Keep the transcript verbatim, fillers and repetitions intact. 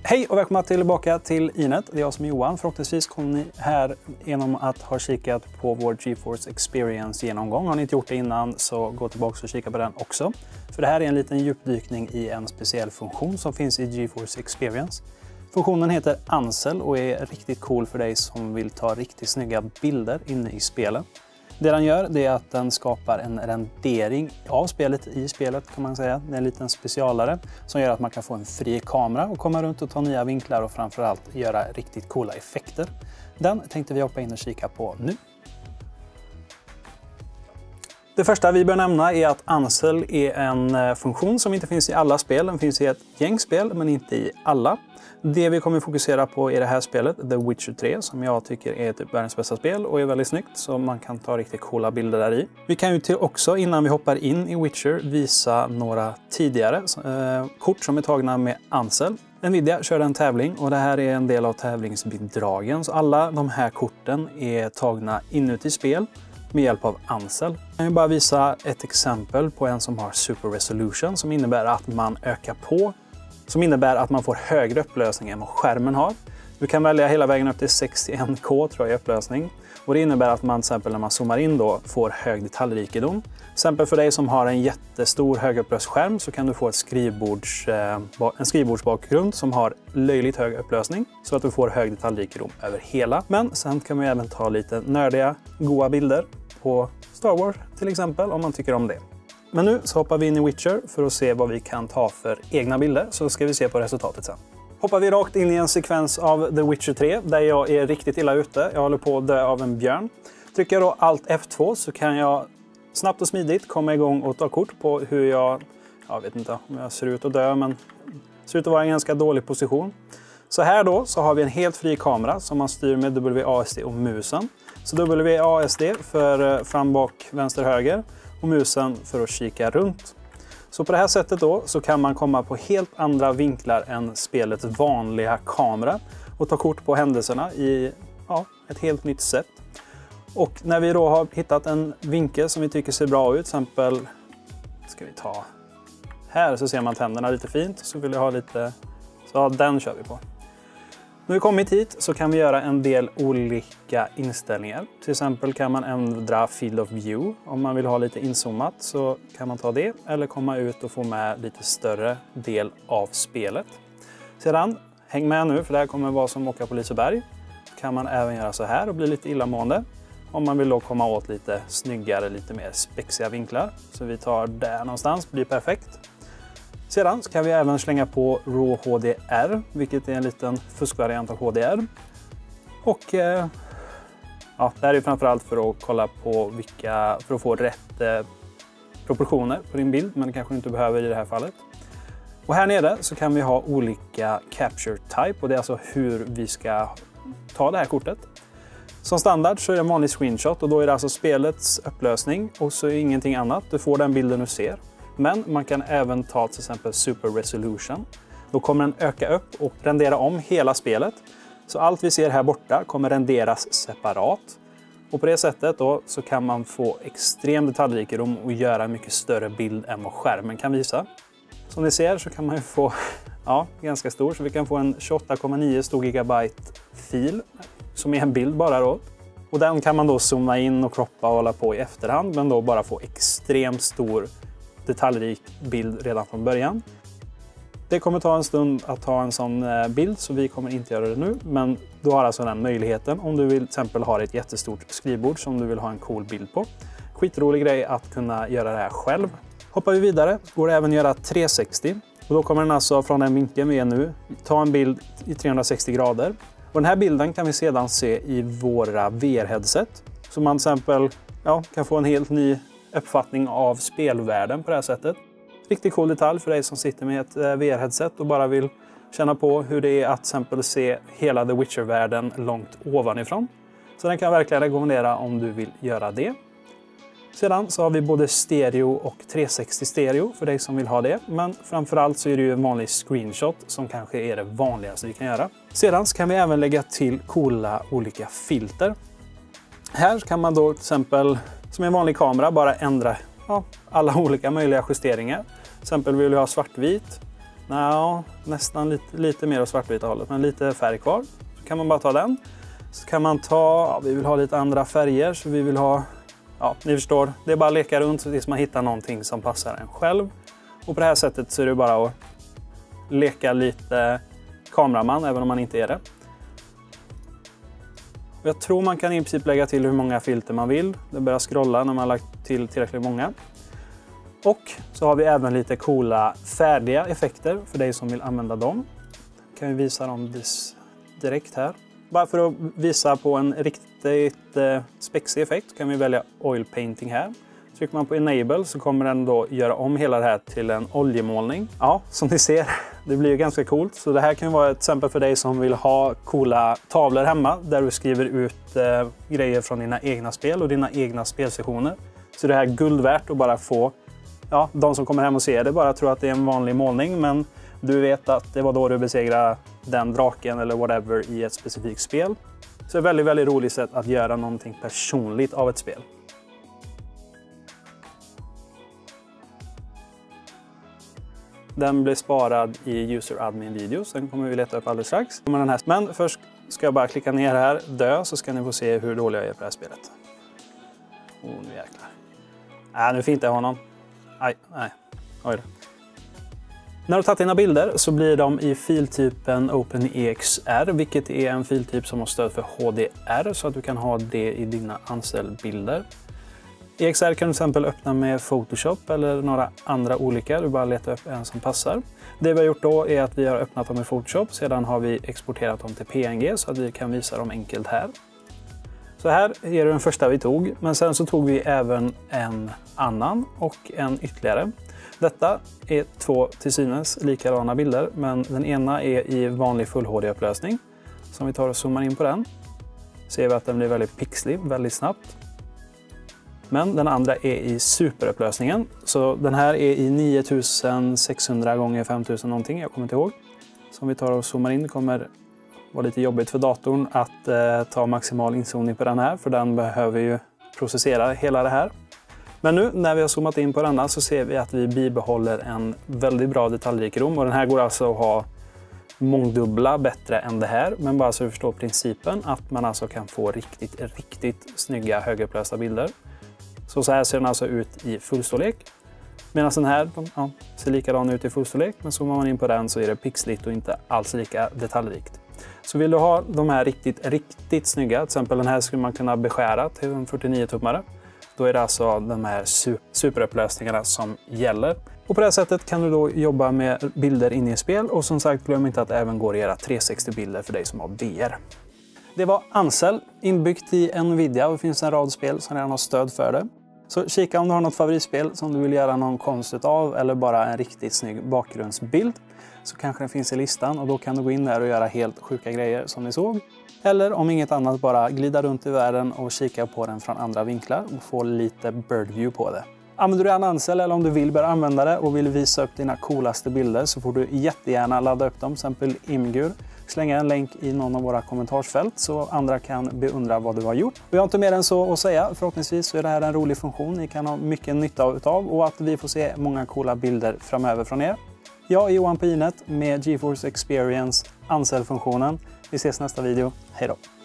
Hej och välkomna tillbaka till Inet. Det är jag som är Johan. Förhoppningsvis kommer ni här genom att ha kikat på vår GeForce Experience genomgång. Har ni inte gjort det innan så gå tillbaka och kika på den också. För det här är en liten djupdykning i en speciell funktion som finns i GeForce Experience. Funktionen heter Ansel och är riktigt cool för dig som vill ta riktigt snygga bilder inne i spelet. Det den gör det är att den skapar en rendering av spelet i spelet kan man säga. Det är en liten specialare som gör att man kan få en fri kamera och komma runt och ta nya vinklar och framförallt göra riktigt coola effekter. Den tänkte vi hoppa in och kika på nu. Det första vi bör nämna är att Ansel är en funktion som inte finns i alla spel. Den finns i ett gäng spel men inte i alla. Det vi kommer fokusera på i det här spelet, The Witcher tre, som jag tycker är typ världens bästa spel och är väldigt snyggt så man kan ta riktigt coola bilder där i. Vi kan ju till också innan vi hoppar in i Witcher visa några tidigare eh, kort som är tagna med Ansel. Nvidia körde en tävling och det här är en del av tävlingsbidragen så alla de här korten är tagna inuti spel med hjälp av Ansel. Jag vill bara visa ett exempel på en som har Super Resolution som innebär att man ökar på Som innebär att man får högre upplösning än vad skärmen har. Du kan välja hela vägen upp till sextioen K tror jag i upplösning. Och det innebär att man till exempel när man zoomar in då får hög detaljrikedom. Till exempel för dig som har en jättestor högupplöst skärm så kan du få ett skrivbords, eh, en skrivbordsbakgrund som har löjligt hög upplösning. Så att du får hög detaljrikedom över hela. Men sen kan man även ta lite nördiga, goa bilder på Star Wars till exempel om man tycker om det. Men nu så hoppar vi in i Witcher för att se vad vi kan ta för egna bilder så ska vi se på resultatet sen. Hoppar vi rakt in i en sekvens av The Witcher tre där jag är riktigt illa ute. Jag håller på att dö av en björn. Trycker jag då Alt F två så kan jag snabbt och smidigt komma igång och ta kort på hur jag, jag vet inte om jag ser ut att dö men ser ut att vara i en ganska dålig position. Så här då så har vi en helt fri kamera som man styr med W A S D och musen. Så W A S D för fram, bak, vänster, höger. Och musen för att kika runt. Så på det här sättet då så kan man komma på helt andra vinklar än spelets vanliga kamera och ta kort på händelserna i ja, ett helt nytt sätt. Och när vi då har hittat en vinkel som vi tycker ser bra ut, till exempel ska vi ta här så ser man tänderna lite fint så vill jag ha lite så ja, den kör vi på. När vi kommit hit så kan vi göra en del olika inställningar. Till exempel kan man ändra Field of View. Om man vill ha lite inzoomat så kan man ta det. Eller komma ut och få med lite större del av spelet. Sedan, häng med nu för det här kommer vara som åka på Liseberg. Kan man även göra så här och bli lite illamående. Om man vill då komma åt lite snyggare, lite mer spexiga vinklar. Så vi tar där någonstans, blir perfekt. Sedan ska vi även slänga på RAW H D R, vilket är en liten fuskvariant av H D R. Och eh, ja, det här är framförallt för att kolla på vilka, för att få rätt eh, proportioner på din bild, men det kanske inte behöver i det här fallet. Och här nere så kan vi ha olika capture type och det är alltså hur vi ska ta det här kortet. Som standard så är det en vanlig screenshot och då är det alltså spelets upplösning och så är ingenting annat. Du får den bilden du ser. Men man kan även ta till exempel Super Resolution. Då kommer den öka upp och rendera om hela spelet. Så allt vi ser här borta kommer renderas separat. Och på det sättet då så kan man få extrem detaljrikedom och göra en mycket större bild än vad skärmen kan visa. Som ni ser så kan man ju få ja, ganska stor. Så vi kan få en tjugoåtta komma nio stor gigabyte fil som är en bild bara då. Och den kan man då zooma in och kroppa och hålla på i efterhand. Men då bara få extremt stor detaljrik bild redan från början. Det kommer ta en stund att ta en sån bild så vi kommer inte göra det nu. Men du har alltså den möjligheten om du vill till exempel ha ett jättestort skrivbord som du vill ha en cool bild på. Skitrolig grej att kunna göra det här själv. Hoppar vi vidare går det även att göra trehundrasextio. Och då kommer den alltså från den vinkeln vi är nu ta en bild i trehundrasextio grader. Och den här bilden kan vi sedan se i våra V R-headset. Så man till exempel ja, kan få en helt ny uppfattning av spelvärlden på det här sättet. Riktigt cool detalj för dig som sitter med ett V R-headset och bara vill känna på hur det är att till exempel se hela The Witcher-världen långt ovanifrån. Så den kan jag verkligen rekommendera om du vill göra det. Sedan så har vi både stereo och trehundrasextio stereo för dig som vill ha det. Men framförallt så är det ju en vanlig screenshot som kanske är det vanligaste vi kan göra. Sedan så kan vi även lägga till coola olika filter. Här kan man då till exempel som en vanlig kamera bara ändra ja, alla olika möjliga justeringar. Till exempel vill vi ha svartvit Ja, nästan lite, lite mer åt svartvita hållet, men lite färg kvar. Så kan man bara ta den. Så kan man ta, ja, vi vill ha lite andra färger, så vi vill ha, ja, ni förstår. Det är bara att leka runt tills man hittar någonting som passar en själv. Och på det här sättet så är det bara att leka lite kameraman, även om man inte är det. Jag tror man kan i princip lägga till hur många filter man vill. Det börjar scrolla när man har lagt till tillräckligt många. Och så har vi även lite coola färdiga effekter för dig som vill använda dem. Jag kan vi visa dem direkt här. Bara för att visa på en riktigt eh, spexig effekt kan vi välja oil painting här. Trycker man på enable så kommer den då göra om hela det här till en oljemålning. Ja, som ni ser, det blir ju ganska coolt. Så det här kan vara ett exempel för dig som vill ha coola tavlor hemma där du skriver ut eh, grejer från dina egna spel och dina egna spelsessioner. Så det här är guld värt att bara få, ja, de som kommer hem och ser det bara tror att det är en vanlig målning, men du vet att det var då du besegrade den draken eller whatever i ett specifikt spel. Så det är ett väldigt, väldigt roligt sätt att göra någonting personligt av ett spel. Den blir sparad i user admin videos. Den kommer vi leta upp alldeles strax. Men först ska jag bara klicka ner här, dö, så ska ni få se hur dålig jag är på det här spelet. Åh, nu jäklar. Nej, nu finns det honom. Nej, nej. Oj då. När du har tagit dina bilder så blir de i filtypen OpenEXR, vilket är en filtyp som har stöd för H D R, så att du kan ha det i dina Ansel-bilder. E X R kan du till exempel öppna med Photoshop eller några andra olika. Du bara letar upp en som passar. Det vi har gjort då är att vi har öppnat dem i Photoshop. Sedan har vi exporterat dem till P N G så att vi kan visa dem enkelt här. Så här är det den första vi tog. Men sen så tog vi även en annan och en ytterligare. Detta är två till synes likadana bilder. Men den ena är i vanlig full H D-upplösning. Så om vi tar och zoomar in på den ser vi att den blir väldigt pixlig väldigt snabbt. Men den andra är i superupplösningen. Så den här är i nio tusen sexhundra gånger fem tusen någonting, jag kommer inte ihåg. Så om vi tar och zoomar in kommer vara lite jobbigt för datorn att eh, ta maximal inzoomning på den här. För den behöver ju processera hela det här. Men nu när vi har zoomat in på denna så ser vi att vi bibehåller en väldigt bra detaljrikedom. Och den här går alltså att ha mångdubbla bättre än det här. Men bara så du förstår principen att man alltså kan få riktigt, riktigt snygga högupplösta bilder. Så, så här ser den alltså ut i fullstorlek. Medan den här ja, ser likadan ut i fullstorlek. Men zoomar man in på den så är det pixligt och inte alls lika detaljrikt. Så vill du ha de här riktigt, riktigt snygga. Till exempel den här skulle man kunna beskära till en fyrtionio tummare. Då är det alltså de här superupplösningarna som gäller. Och på det här sättet kan du då jobba med bilder inne i spel. Och som sagt, glöm inte att det även går att göra trehundrasextio-bilder för dig som har V R. Det var Ansel, inbyggt i Nvidia, och det finns en rad spel som redan har stöd för det. Så kika om du har något favoritspel som du vill göra någon konst av eller bara en riktigt snygg bakgrundsbild. Så kanske den finns i listan och då kan du gå in där och göra helt sjuka grejer som ni såg. Eller om inget annat bara glida runt i världen och kika på den från andra vinklar och få lite birdview på det. Använder du en Ansel eller om du vill börja använda det och vill visa upp dina coolaste bilder så får du jättegärna ladda upp dem, till exempel Imgur. Slänga en länk i någon av våra kommentarsfält så andra kan beundra vad du har gjort. Vi har inte mer än så att säga. Förhoppningsvis så är det här en rolig funktion ni kan ha mycket nytta av och att vi får se många coola bilder framöver från er. Jag är Johan på Inet med GeForce Experience Ansel-funktionen. Vi ses nästa video. Hej då!